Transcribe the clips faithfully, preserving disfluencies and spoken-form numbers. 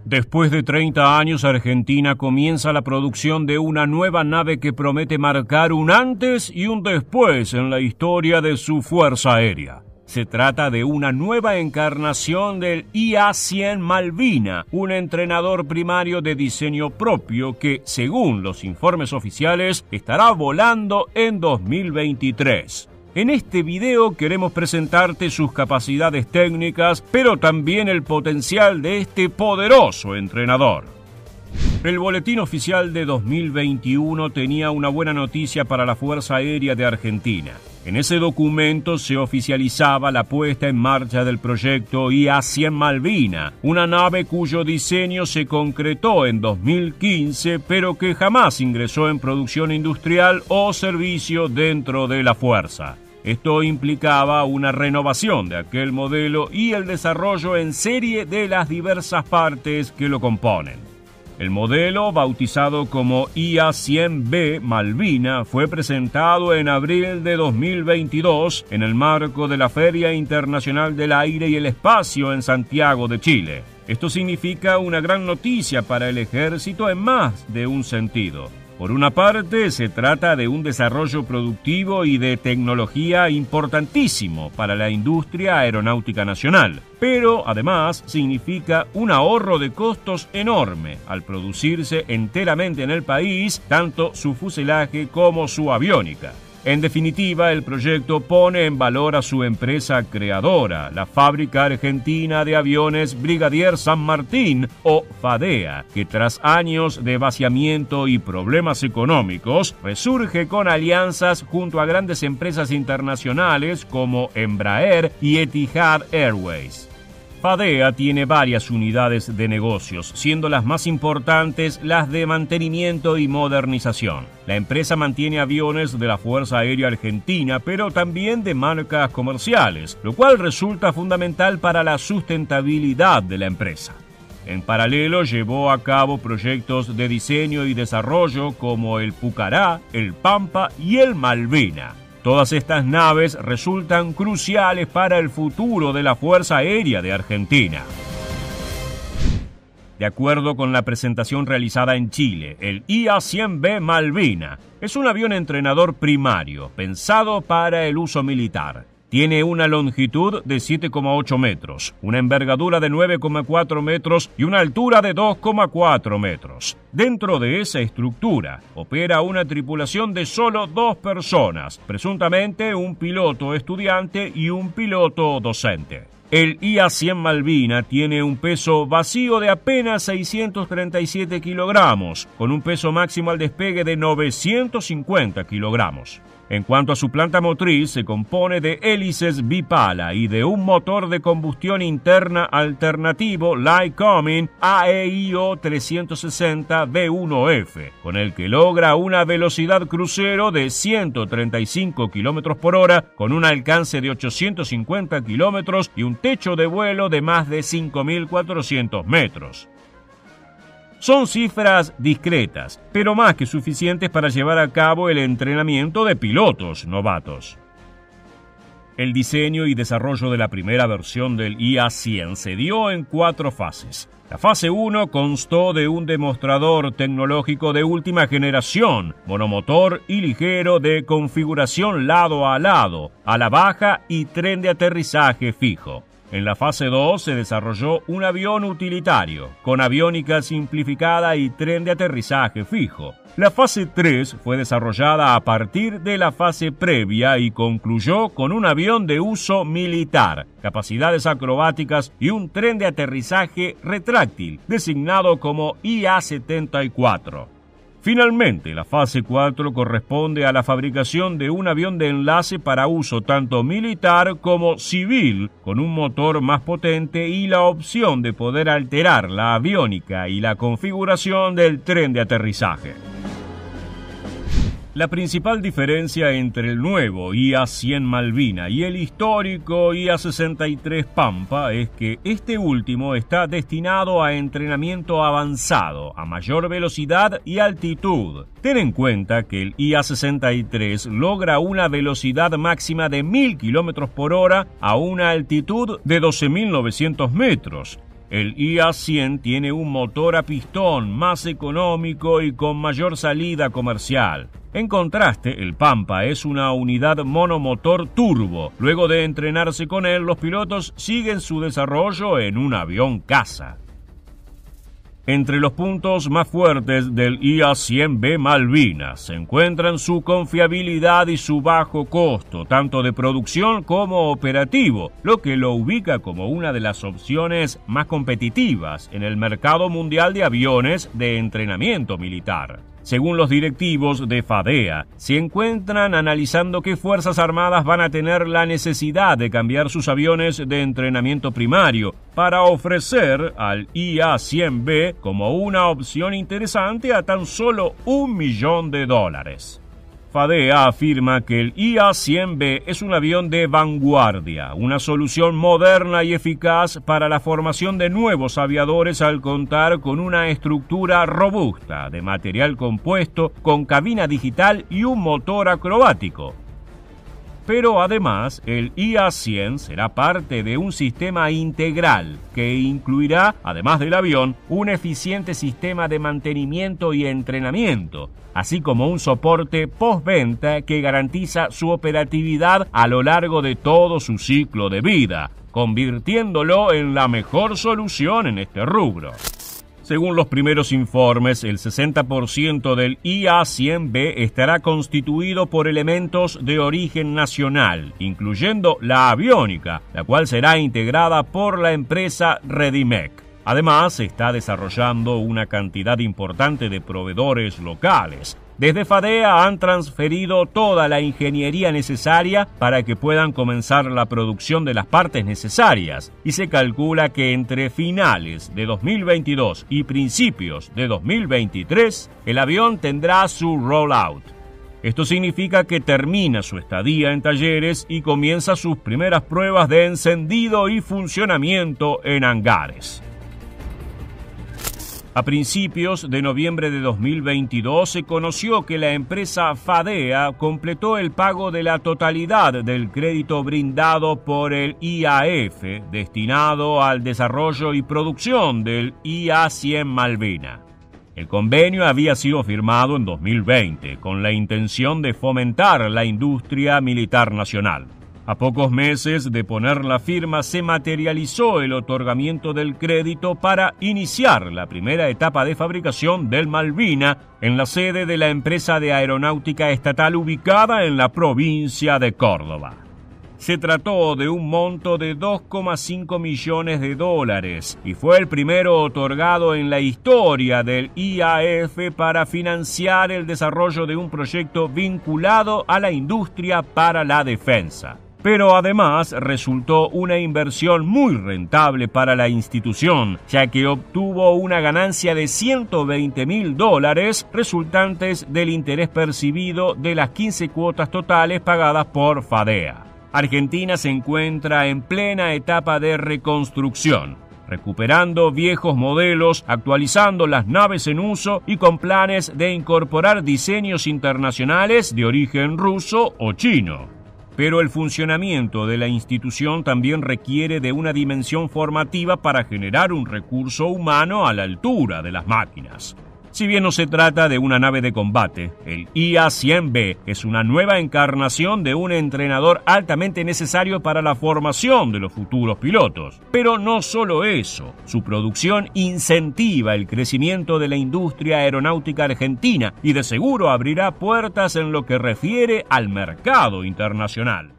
Después de treinta años, Argentina comienza la producción de una nueva nave que promete marcar un antes y un después en la historia de su Fuerza Aérea. Se trata de una nueva encarnación del I A cien Malvina, un entrenador primario de diseño propio que, según los informes oficiales, estará volando en dos mil veintitrés. En este video queremos presentarte sus capacidades técnicas, pero también el potencial de este poderoso entrenador. El boletín oficial de dos mil veintiuno tenía una buena noticia para la Fuerza Aérea de Argentina. En ese documento se oficializaba la puesta en marcha del proyecto I A cien Malvina, una nave cuyo diseño se concretó en dos mil quince, pero que jamás ingresó en producción industrial o servicio dentro de la Fuerza. Esto implicaba una renovación de aquel modelo y el desarrollo en serie de las diversas partes que lo componen. El modelo, bautizado como I A cien B Malvina, fue presentado en abril de dos mil veintidós en el marco de la Feria Internacional del Aire y el Espacio en Santiago de Chile. Esto significa una gran noticia para el ejército en más de un sentido. Por una parte, se trata de un desarrollo productivo y de tecnología importantísimo para la industria aeronáutica nacional, pero además significa un ahorro de costos enorme al producirse enteramente en el país tanto su fuselaje como su aviónica. En definitiva, el proyecto pone en valor a su empresa creadora, la Fábrica Argentina de Aviones Brigadier San Martín, o FADEA, que tras años de vaciamiento y problemas económicos, resurge con alianzas junto a grandes empresas internacionales como Embraer y Etihad Airways. FADEA tiene varias unidades de negocios, siendo las más importantes las de mantenimiento y modernización. La empresa mantiene aviones de la Fuerza Aérea Argentina, pero también de marcas comerciales, lo cual resulta fundamental para la sustentabilidad de la empresa. En paralelo, llevó a cabo proyectos de diseño y desarrollo como el Pucará, el Pampa y el Malvina. Todas estas naves resultan cruciales para el futuro de la Fuerza Aérea de Argentina. De acuerdo con la presentación realizada en Chile, el I A cien B Malvina es un avión entrenador primario, pensado para el uso militar. Tiene una longitud de siete coma ocho metros, una envergadura de nueve coma cuatro metros y una altura de dos coma cuatro metros. Dentro de esa estructura opera una tripulación de solo dos personas, presuntamente un piloto estudiante y un piloto docente. El I A cien Malvina tiene un peso vacío de apenas seiscientos treinta y siete kilogramos, con un peso máximo al despegue de novecientos cincuenta kilogramos. En cuanto a su planta motriz, se compone de hélices bipala y de un motor de combustión interna alternativo Lycoming A E I O trescientos sesenta B uno F, con el que logra una velocidad crucero de ciento treinta y cinco kilómetros por hora, con un alcance de ochocientos cincuenta kilómetros y un techo de vuelo de más de cinco mil cuatrocientos metros. Son cifras discretas, pero más que suficientes para llevar a cabo el entrenamiento de pilotos novatos. El diseño y desarrollo de la primera versión del I A cien se dio en cuatro fases. La fase uno constó de un demostrador tecnológico de última generación, monomotor y ligero de configuración lado a lado, ala baja y tren de aterrizaje fijo. En la fase dos se desarrolló un avión utilitario, con aviónica simplificada y tren de aterrizaje fijo. La fase tres fue desarrollada a partir de la fase previa y concluyó con un avión de uso militar, capacidades acrobáticas y un tren de aterrizaje retráctil, designado como I A setenta y cuatro. Finalmente, la fase cuatro corresponde a la fabricación de un avión de enlace para uso tanto militar como civil, con un motor más potente y la opción de poder alterar la aviónica y la configuración del tren de aterrizaje. La principal diferencia entre el nuevo I A cien Malvina y el histórico I A sesenta y tres Pampa es que este último está destinado a entrenamiento avanzado, a mayor velocidad y altitud. Ten en cuenta que el I A sesenta y tres logra una velocidad máxima de mil kilómetros por hora a una altitud de doce mil novecientos metros. El I A cien tiene un motor a pistón más económico y con mayor salida comercial. En contraste, el Pampa es una unidad monomotor turbo. Luego de entrenarse con él, los pilotos siguen su desarrollo en un avión caza. Entre los puntos más fuertes del I A cien B Malvinas se encuentran su confiabilidad y su bajo costo, tanto de producción como operativo, lo que lo ubica como una de las opciones más competitivas en el mercado mundial de aviones de entrenamiento militar. Según los directivos de FADEA, se encuentran analizando qué Fuerzas Armadas van a tener la necesidad de cambiar sus aviones de entrenamiento primario para ofrecer al I A cien B como una opción interesante a tan solo un millón de dólares. FADEA afirma que el I A cien B es un avión de vanguardia, una solución moderna y eficaz para la formación de nuevos aviadores al contar con una estructura robusta de material compuesto con cabina digital y un motor acrobático. Pero además, el I A cien será parte de un sistema integral que incluirá, además del avión, un eficiente sistema de mantenimiento y entrenamiento, así como un soporte postventa que garantiza su operatividad a lo largo de todo su ciclo de vida, convirtiéndolo en la mejor solución en este rubro. Según los primeros informes, el sesenta por ciento del I A cien B estará constituido por elementos de origen nacional, incluyendo la aviónica, la cual será integrada por la empresa Redimec. Además, se está desarrollando una cantidad importante de proveedores locales. Desde FADEA han transferido toda la ingeniería necesaria para que puedan comenzar la producción de las partes necesarias y se calcula que entre finales de dos mil veintidós y principios de dos mil veintitrés el avión tendrá su rollout. Esto significa que termina su estadía en talleres y comienza sus primeras pruebas de encendido y funcionamiento en hangares. A principios de noviembre de dos mil veintidós se conoció que la empresa FADEA completó el pago de la totalidad del crédito brindado por el I A F destinado al desarrollo y producción del I A cien Malvina. El convenio había sido firmado en dos mil veinte con la intención de fomentar la industria militar nacional. A pocos meses de poner la firma se materializó el otorgamiento del crédito para iniciar la primera etapa de fabricación del Malvina en la sede de la empresa de aeronáutica estatal ubicada en la provincia de Córdoba. Se trató de un monto de dos coma cinco millones de dólares y fue el primero otorgado en la historia del I A F para financiar el desarrollo de un proyecto vinculado a la industria para la defensa. Pero además resultó una inversión muy rentable para la institución, ya que obtuvo una ganancia de ciento veinte mil dólares resultantes del interés percibido de las quince cuotas totales pagadas por FADEA. Argentina se encuentra en plena etapa de reconstrucción, recuperando viejos modelos, actualizando las naves en uso y con planes de incorporar diseños internacionales de origen ruso o chino. Pero el funcionamiento de la institución también requiere de una dimensión formativa para generar un recurso humano a la altura de las máquinas. Si bien no se trata de una nave de combate, el I A cien B es una nueva encarnación de un entrenador altamente necesario para la formación de los futuros pilotos. Pero no solo eso, su producción incentiva el crecimiento de la industria aeronáutica argentina y de seguro abrirá puertas en lo que refiere al mercado internacional.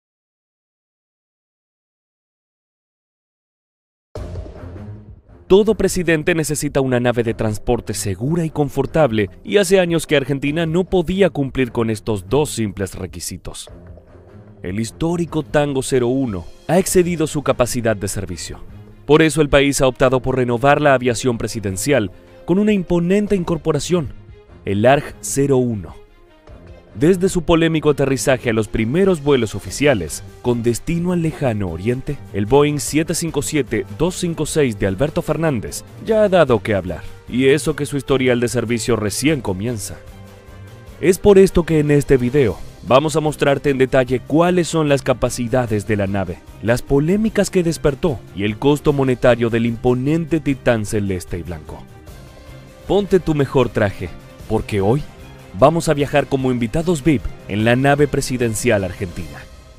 Todo presidente necesita una nave de transporte segura y confortable, y hace años que Argentina no podía cumplir con estos dos simples requisitos. El histórico Tango cero uno ha excedido su capacidad de servicio. Por eso el país ha optado por renovar la aviación presidencial con una imponente incorporación, el A R J cero uno. Desde su polémico aterrizaje a los primeros vuelos oficiales, con destino al lejano oriente, el Boeing siete cinco siete dos cinco seis de Alberto Fernández ya ha dado que hablar, y eso que su historial de servicio recién comienza. Es por esto que en este video Vamos a mostrarte en detalle cuáles son las capacidades de la nave, las polémicas que despertó y el costo monetario del imponente titán celeste y blanco. Ponte tu mejor traje, porque hoy vamos a viajar como invitados V I P en la nave presidencial argentina.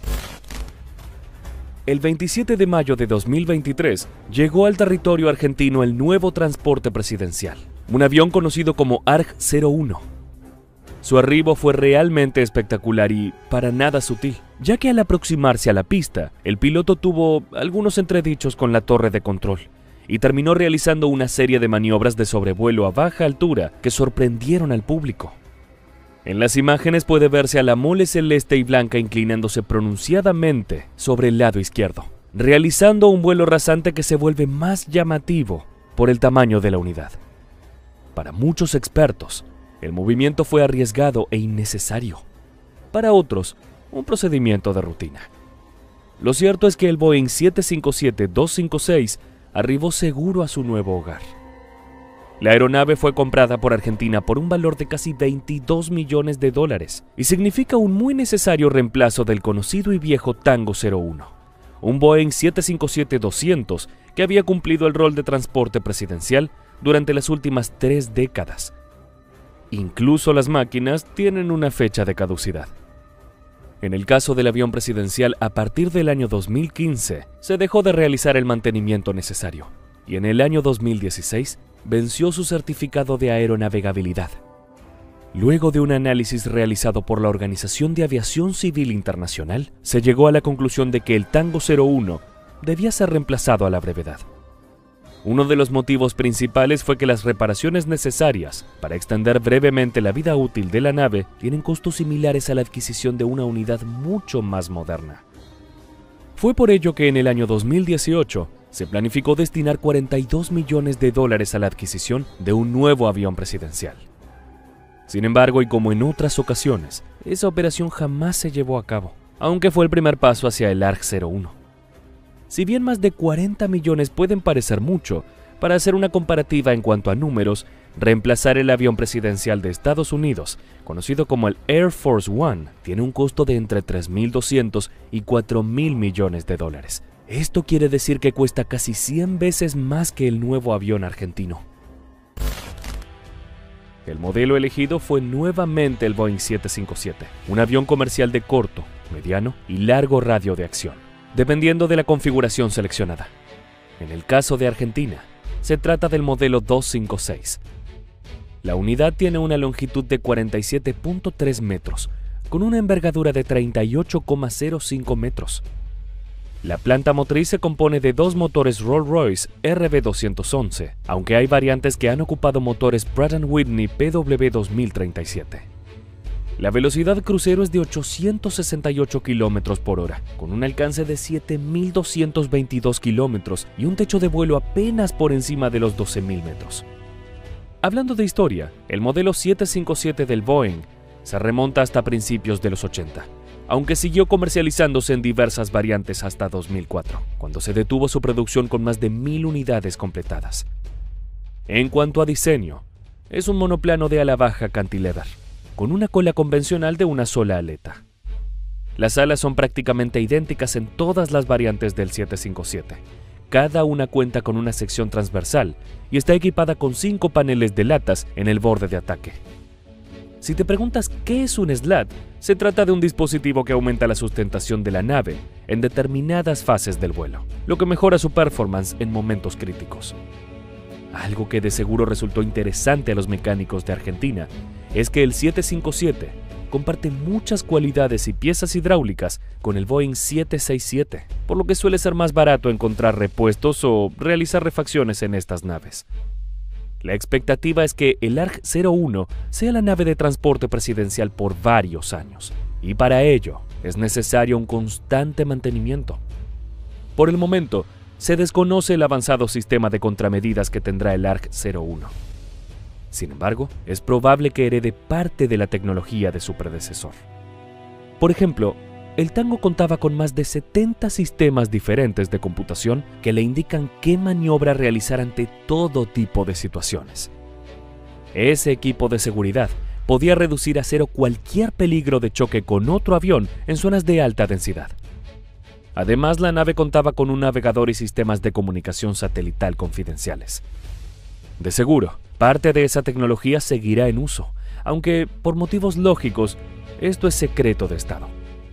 El veintisiete de mayo de dos mil veintitrés llegó al territorio argentino el nuevo transporte presidencial, un avión conocido como A R G cero uno. Su arribo fue realmente espectacular y para nada sutil, ya que al aproximarse a la pista, el piloto tuvo algunos entredichos con la torre de control y terminó realizando una serie de maniobras de sobrevuelo a baja altura que sorprendieron al público. En las imágenes puede verse a la mole celeste y blanca inclinándose pronunciadamente sobre el lado izquierdo, realizando un vuelo rasante que se vuelve más llamativo por el tamaño de la unidad. Para muchos expertos, el movimiento fue arriesgado e innecesario. Para otros, un procedimiento de rutina. Lo cierto es que el Boeing siete cinco siete dos cinco seis arribó seguro a su nuevo hogar. La aeronave fue comprada por Argentina por un valor de casi veintidós millones de dólares y significa un muy necesario reemplazo del conocido y viejo Tango cero uno, un Boeing siete cinco siete doscientos que había cumplido el rol de transporte presidencial durante las últimas tres décadas. Incluso las máquinas tienen una fecha de caducidad. En el caso del avión presidencial, a partir del año dos mil quince, se dejó de realizar el mantenimiento necesario, y en el año dos mil dieciséis venció su certificado de aeronavegabilidad. Luego de un análisis realizado por la Organización de Aviación Civil Internacional, se llegó a la conclusión de que el Tango cero uno debía ser reemplazado a la brevedad. Uno de los motivos principales fue que las reparaciones necesarias para extender brevemente la vida útil de la nave tienen costos similares a la adquisición de una unidad mucho más moderna. Fue por ello que en el año dos mil dieciocho se planificó destinar cuarenta y dos millones de dólares a la adquisición de un nuevo avión presidencial. Sin embargo, y como en otras ocasiones, esa operación jamás se llevó a cabo, aunque fue el primer paso hacia el A R G cero uno. Si bien más de cuarenta millones pueden parecer mucho, para hacer una comparativa en cuanto a números, reemplazar el avión presidencial de Estados Unidos, conocido como el Air Force One, tiene un costo de entre tres mil doscientos y cuatro mil millones de dólares. Esto quiere decir que cuesta casi cien veces más que el nuevo avión argentino. El modelo elegido fue nuevamente el Boeing siete cinco siete, un avión comercial de corto, mediano y largo radio de acción, dependiendo de la configuración seleccionada. En el caso de Argentina, se trata del modelo doscientos cincuenta y seis. La unidad tiene una longitud de cuarenta y siete punto tres metros, con una envergadura de treinta y ocho coma cero cinco metros. La planta motriz se compone de dos motores Rolls-Royce R B doscientos once, aunque hay variantes que han ocupado motores Pratt and Whitney P W dos mil treinta y siete. La velocidad crucero es de ochocientos sesenta y ocho kilómetros por hora, con un alcance de siete mil doscientos veintidós kilómetros y un techo de vuelo apenas por encima de los doce mil metros. Hablando de historia, el modelo siete cinco siete del Boeing se remonta hasta principios de los ochenta, aunque siguió comercializándose en diversas variantes hasta dos mil cuatro, cuando se detuvo su producción con más de mil unidades completadas. En cuanto a diseño, es un monoplano de ala baja cantilever, con una cola convencional de una sola aleta. Las alas son prácticamente idénticas en todas las variantes del siete cinco siete. Cada una cuenta con una sección transversal y está equipada con cinco paneles de latas en el borde de ataque. Si te preguntas qué es un slat, se trata de un dispositivo que aumenta la sustentación de la nave en determinadas fases del vuelo, lo que mejora su performance en momentos críticos. Algo que de seguro resultó interesante a los mecánicos de Argentina es que el siete cinco siete comparte muchas cualidades y piezas hidráulicas con el Boeing siete seis siete, por lo que suele ser más barato encontrar repuestos o realizar refacciones en estas naves. La expectativa es que el A R G cero uno sea la nave de transporte presidencial por varios años, y para ello es necesario un constante mantenimiento. Por el momento, se desconoce el avanzado sistema de contramedidas que tendrá el A R G cero uno. Sin embargo, es probable que herede parte de la tecnología de su predecesor. Por ejemplo, el Tango contaba con más de setenta sistemas diferentes de computación que le indican qué maniobra realizar ante todo tipo de situaciones. Ese equipo de seguridad podía reducir a cero cualquier peligro de choque con otro avión en zonas de alta densidad. Además, la nave contaba con un navegador y sistemas de comunicación satelital confidenciales. De seguro, parte de esa tecnología seguirá en uso, aunque por motivos lógicos, esto es secreto de Estado.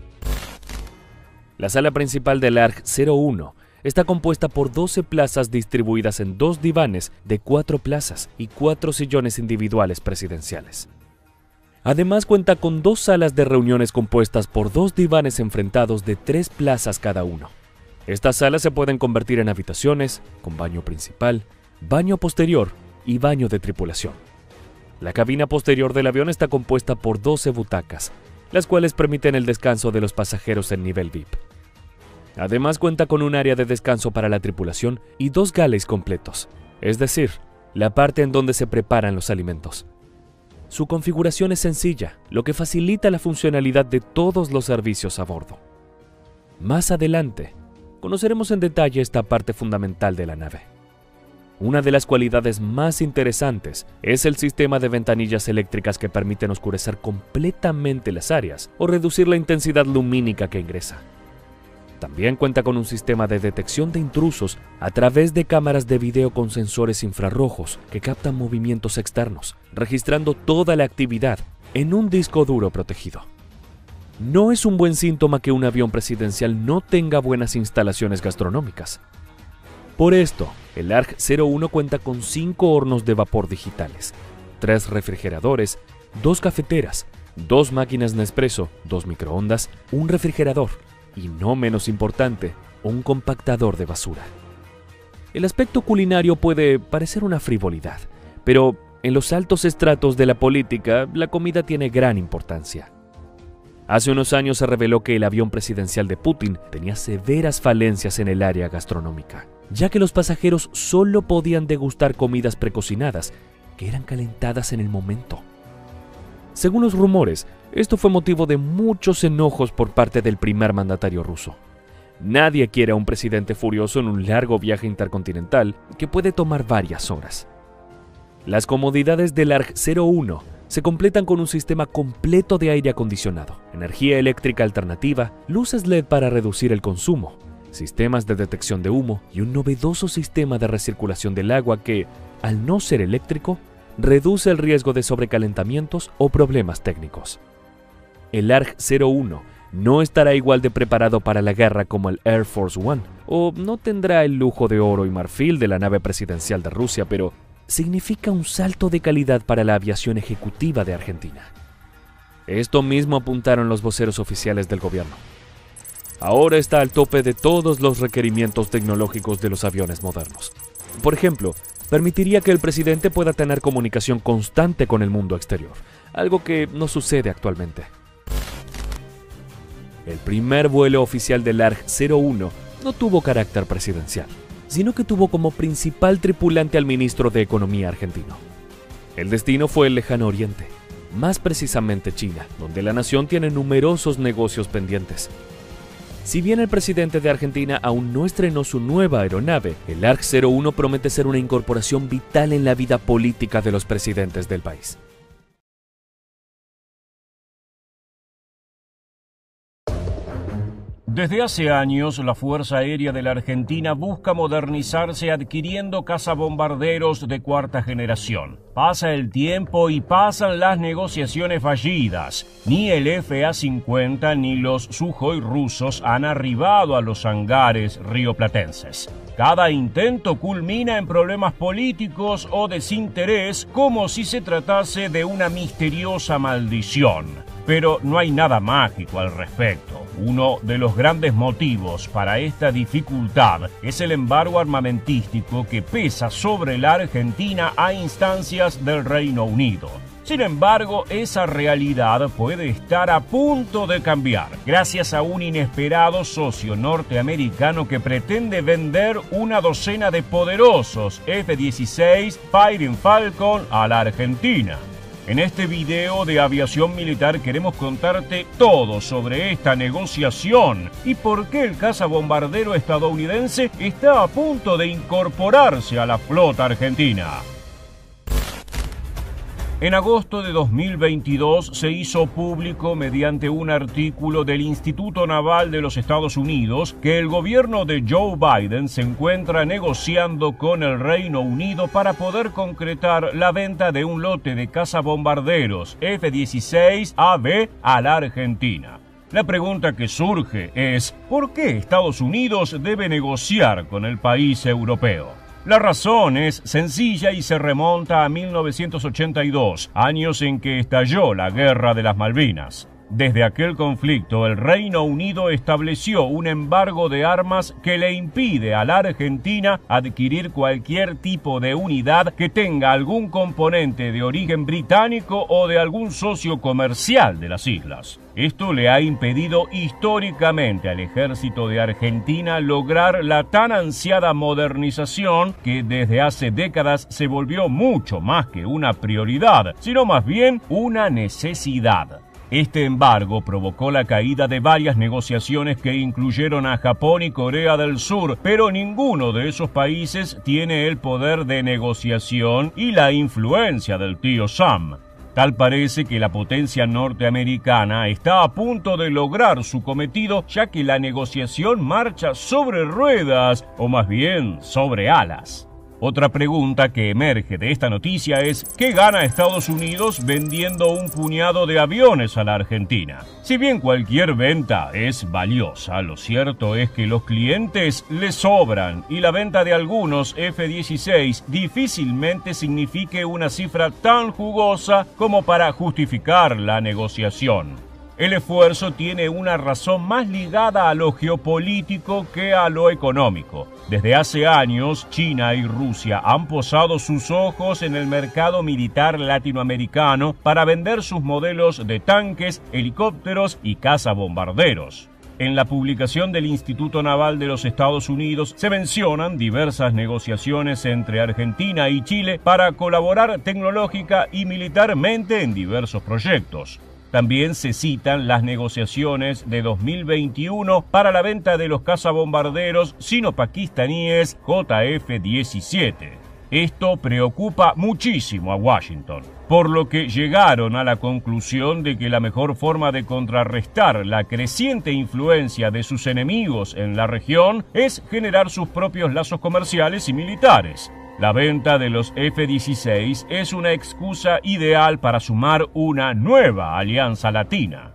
La sala principal del A R J cero uno está compuesta por doce plazas distribuidas en dos divanes de cuatro plazas y cuatro sillones individuales presidenciales. Además cuenta con dos salas de reuniones compuestas por dos divanes enfrentados de tres plazas cada uno. Estas salas se pueden convertir en habitaciones, con baño principal, baño posterior y baño de tripulación. La cabina posterior del avión está compuesta por doce butacas, las cuales permiten el descanso de los pasajeros en nivel V I P. Además cuenta con un área de descanso para la tripulación y dos galleys completos, es decir, la parte en donde se preparan los alimentos. Su configuración es sencilla, lo que facilita la funcionalidad de todos los servicios a bordo. Más adelante, conoceremos en detalle esta parte fundamental de la nave. Una de las cualidades más interesantes es el sistema de ventanillas eléctricas que permiten oscurecer completamente las áreas o reducir la intensidad lumínica que ingresa. También cuenta con un sistema de detección de intrusos a través de cámaras de video con sensores infrarrojos que captan movimientos externos, registrando toda la actividad en un disco duro protegido. No es un buen síntoma que un avión presidencial no tenga buenas instalaciones gastronómicas. Por esto, el A R J cero uno cuenta con cinco hornos de vapor digitales, tres refrigeradores, dos cafeteras, dos máquinas Nespresso, dos microondas, un refrigerador, y no menos importante, un compactador de basura. El aspecto culinario puede parecer una frivolidad, pero en los altos estratos de la política, la comida tiene gran importancia. Hace unos años se reveló que el avión presidencial de Putin tenía severas falencias en el área gastronómica, ya que los pasajeros solo podían degustar comidas precocinadas que eran calentadas en el momento. Según los rumores, esto fue motivo de muchos enojos por parte del primer mandatario ruso. Nadie quiere a un presidente furioso en un largo viaje intercontinental que puede tomar varias horas. Las comodidades del A R J cero uno se completan con un sistema completo de aire acondicionado, energía eléctrica alternativa, luces L E D para reducir el consumo, sistemas de detección de humo y un novedoso sistema de recirculación del agua que, al no ser eléctrico, reduce el riesgo de sobrecalentamientos o problemas técnicos. El A R J cero uno no estará igual de preparado para la guerra como el Air Force One, o no tendrá el lujo de oro y marfil de la nave presidencial de Rusia, pero significa un salto de calidad para la aviación ejecutiva de Argentina. Esto mismo apuntaron los voceros oficiales del gobierno. Ahora está al tope de todos los requerimientos tecnológicos de los aviones modernos. Por ejemplo, permitiría que el presidente pueda tener comunicación constante con el mundo exterior, algo que no sucede actualmente. El primer vuelo oficial del A R J cero uno no tuvo carácter presidencial, sino que tuvo como principal tripulante al ministro de Economía argentino. El destino fue el lejano oriente, más precisamente China, donde la nación tiene numerosos negocios pendientes. Si bien el presidente de Argentina aún no estrenó su nueva aeronave, el A R J cero uno promete ser una incorporación vital en la vida política de los presidentes del país. Desde hace años, la Fuerza Aérea de la Argentina busca modernizarse adquiriendo cazabombarderos de cuarta generación. Pasa el tiempo y pasan las negociaciones fallidas. Ni el F A cincuenta ni los Sukhoi rusos han arribado a los hangares rioplatenses. Cada intento culmina en problemas políticos o desinterés, como si se tratase de una misteriosa maldición. Pero no hay nada mágico al respecto. Uno de los grandes motivos para esta dificultad es el embargo armamentístico que pesa sobre la Argentina a instancias del Reino Unido. Sin embargo, esa realidad puede estar a punto de cambiar, gracias a un inesperado socio norteamericano que pretende vender una docena de poderosos F dieciséis Fighting Falcon a la Argentina. En este video de aviación militar queremos contarte todo sobre esta negociación y por qué el cazabombardero estadounidense está a punto de incorporarse a la flota argentina. En agosto de dos mil veintidós se hizo público mediante un artículo del Instituto Naval de los Estados Unidos que el gobierno de Joe Biden se encuentra negociando con el Reino Unido para poder concretar la venta de un lote de cazabombarderos F dieciséis A B a la Argentina. La pregunta que surge es, ¿por qué Estados Unidos debe negociar con el país europeo? La razón es sencilla y se remonta a mil novecientos ochenta y dos, años en que estalló la Guerra de las Malvinas. Desde aquel conflicto, el Reino Unido estableció un embargo de armas que le impide a la Argentina adquirir cualquier tipo de unidad que tenga algún componente de origen británico o de algún socio comercial de las islas. Esto le ha impedido históricamente al ejército de Argentina lograr la tan ansiada modernización que desde hace décadas se volvió mucho más que una prioridad, sino más bien una necesidad. Este embargo provocó la caída de varias negociaciones que incluyeron a Japón y Corea del Sur, pero ninguno de esos países tiene el poder de negociación y la influencia del tío Sam. Tal parece que la potencia norteamericana está a punto de lograr su cometido, ya que la negociación marcha sobre ruedas, o más bien sobre alas. Otra pregunta que emerge de esta noticia es ¿qué gana Estados Unidos vendiendo un puñado de aviones a la Argentina? Si bien cualquier venta es valiosa, lo cierto es que los clientes le sobran y la venta de algunos F dieciséis difícilmente signifique una cifra tan jugosa como para justificar la negociación. El esfuerzo tiene una razón más ligada a lo geopolítico que a lo económico. Desde hace años, China y Rusia han posado sus ojos en el mercado militar latinoamericano para vender sus modelos de tanques, helicópteros y cazabombarderos. En la publicación del Instituto Naval de los Estados Unidos se mencionan diversas negociaciones entre Argentina y Chile para colaborar tecnológica y militarmente en diversos proyectos. También se citan las negociaciones de dos mil veintiuno para la venta de los cazabombarderos sino-pakistaníes J F diecisiete. Esto preocupa muchísimo a Washington, por lo que llegaron a la conclusión de que la mejor forma de contrarrestar la creciente influencia de sus enemigos en la región es generar sus propios lazos comerciales y militares. La venta de los F dieciséis es una excusa ideal para sumar una nueva alianza latina.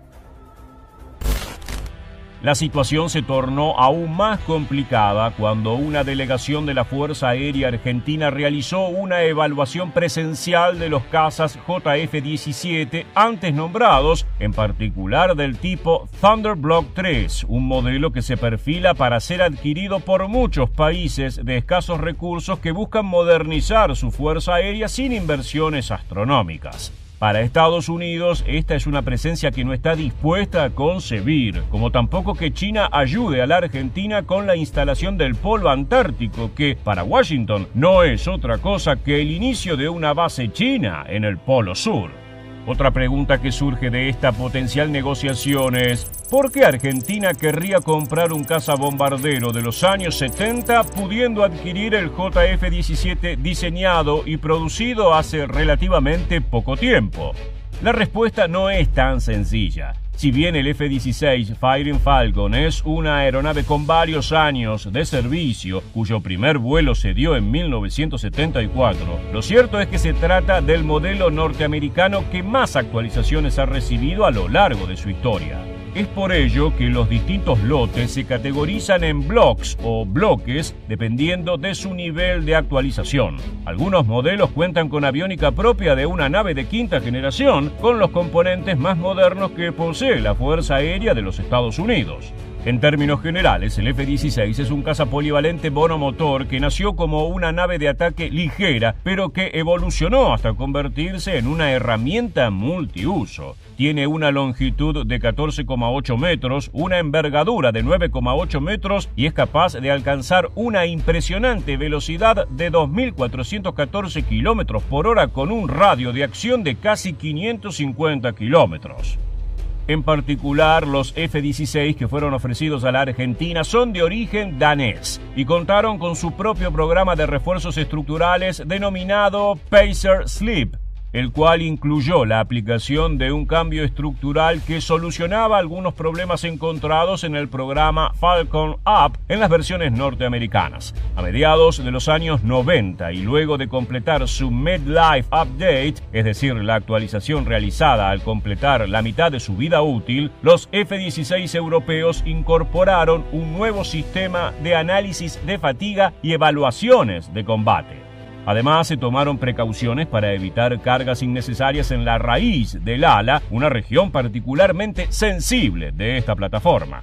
La situación se tornó aún más complicada cuando una delegación de la Fuerza Aérea Argentina realizó una evaluación presencial de los cazas J F diecisiete antes nombrados, en particular del tipo Thunder Block tres, un modelo que se perfila para ser adquirido por muchos países de escasos recursos que buscan modernizar su fuerza aérea sin inversiones astronómicas. Para Estados Unidos, esta es una presencia que no está dispuesta a concebir, como tampoco que China ayude a la Argentina con la instalación del polo antártico, que para Washington no es otra cosa que el inicio de una base china en el Polo Sur. Otra pregunta que surge de esta potencial negociación es ¿por qué Argentina querría comprar un cazabombardero de los años setenta pudiendo adquirir el J F diecisiete diseñado y producido hace relativamente poco tiempo? La respuesta no es tan sencilla. Si bien el F dieciséis Fighting Falcon es una aeronave con varios años de servicio, cuyo primer vuelo se dio en mil novecientos setenta y cuatro, lo cierto es que se trata del modelo norteamericano que más actualizaciones ha recibido a lo largo de su historia. Es por ello que los distintos lotes se categorizan en blocks o bloques dependiendo de su nivel de actualización. Algunos modelos cuentan con aviónica propia de una nave de quinta generación, con los componentes más modernos que posee la Fuerza Aérea de los Estados Unidos. En términos generales, el F dieciséis es un caza polivalente monomotor que nació como una nave de ataque ligera, pero que evolucionó hasta convertirse en una herramienta multiuso. Tiene una longitud de catorce coma ocho metros, una envergadura de nueve coma ocho metros y es capaz de alcanzar una impresionante velocidad de dos mil cuatrocientos catorce kilómetros por hora con un radio de acción de casi quinientos cincuenta kilómetros. En particular, los F dieciséis que fueron ofrecidos a la Argentina son de origen danés y contaron con su propio programa de refuerzos estructurales denominado Pacer Sleep. el cual incluyó la aplicación de un cambio estructural que solucionaba algunos problemas encontrados en el programa Falcon Up en las versiones norteamericanas. A mediados de los años noventa y luego de completar su Mid-Life Update, es decir, la actualización realizada al completar la mitad de su vida útil, los F dieciséis europeos incorporaron un nuevo sistema de análisis de fatiga y evaluaciones de combate. Además, se tomaron precauciones para evitar cargas innecesarias en la raíz del ala, una región particularmente sensible de esta plataforma.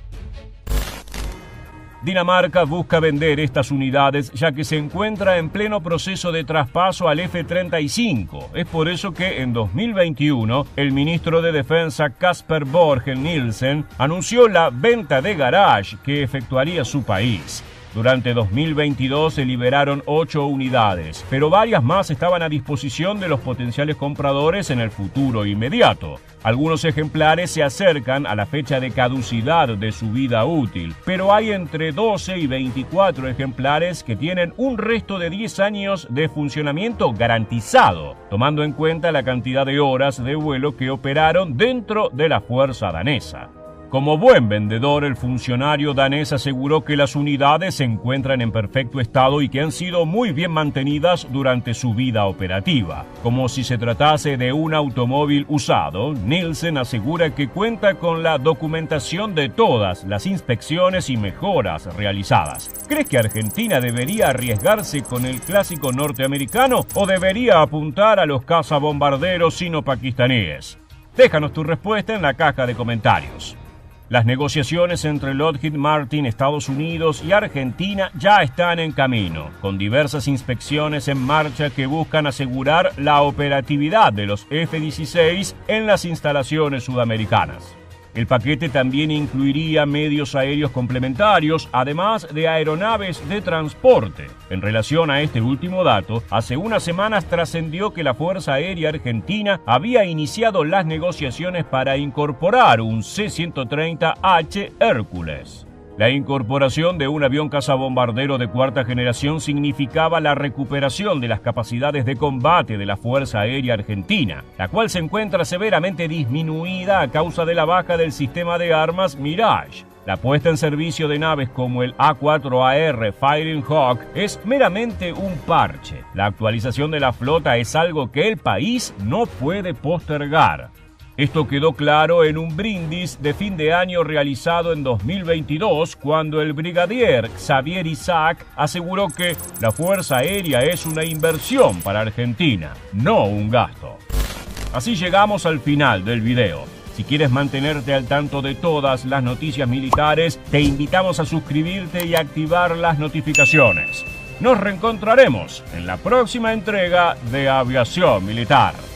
Dinamarca busca vender estas unidades ya que se encuentra en pleno proceso de traspaso al F treinta y cinco. Es por eso que en dos mil veintiuno el ministro de Defensa Kasper Borge Nielsen anunció la venta de Garage que efectuaría su país. Durante dos mil veintidós se liberaron ocho unidades, pero varias más estaban a disposición de los potenciales compradores en el futuro inmediato. Algunos ejemplares se acercan a la fecha de caducidad de su vida útil, pero hay entre doce y veinticuatro ejemplares que tienen un resto de diez años de funcionamiento garantizado, tomando en cuenta la cantidad de horas de vuelo que operaron dentro de la fuerza danesa. Como buen vendedor, el funcionario danés aseguró que las unidades se encuentran en perfecto estado y que han sido muy bien mantenidas durante su vida operativa. Como si se tratase de un automóvil usado, Nielsen asegura que cuenta con la documentación de todas las inspecciones y mejoras realizadas. ¿Crees que Argentina debería arriesgarse con el clásico norteamericano o debería apuntar a los cazabombarderos sino-pakistaníes? Déjanos tu respuesta en la caja de comentarios. Las negociaciones entre Lockheed Martin, Estados Unidos y Argentina ya están en camino, con diversas inspecciones en marcha que buscan asegurar la operatividad de los F dieciséis en las instalaciones sudamericanas. El paquete también incluiría medios aéreos complementarios, además de aeronaves de transporte. En relación a este último dato, hace unas semanas trascendió que la Fuerza Aérea Argentina había iniciado las negociaciones para incorporar un C ciento treinta H Hércules. La incorporación de un avión cazabombardero de cuarta generación significaba la recuperación de las capacidades de combate de la Fuerza Aérea Argentina, la cual se encuentra severamente disminuida a causa de la baja del sistema de armas Mirage. La puesta en servicio de naves como el A cuatro A R Fighting Hawk es meramente un parche. La actualización de la flota es algo que el país no puede postergar. Esto quedó claro en un brindis de fin de año realizado en dos mil veintidós, cuando el brigadier Xavier Isaac aseguró que la Fuerza Aérea es una inversión para Argentina, no un gasto. Así llegamos al final del video. Si quieres mantenerte al tanto de todas las noticias militares, te invitamos a suscribirte y activar las notificaciones. Nos reencontraremos en la próxima entrega de Aviación Militar.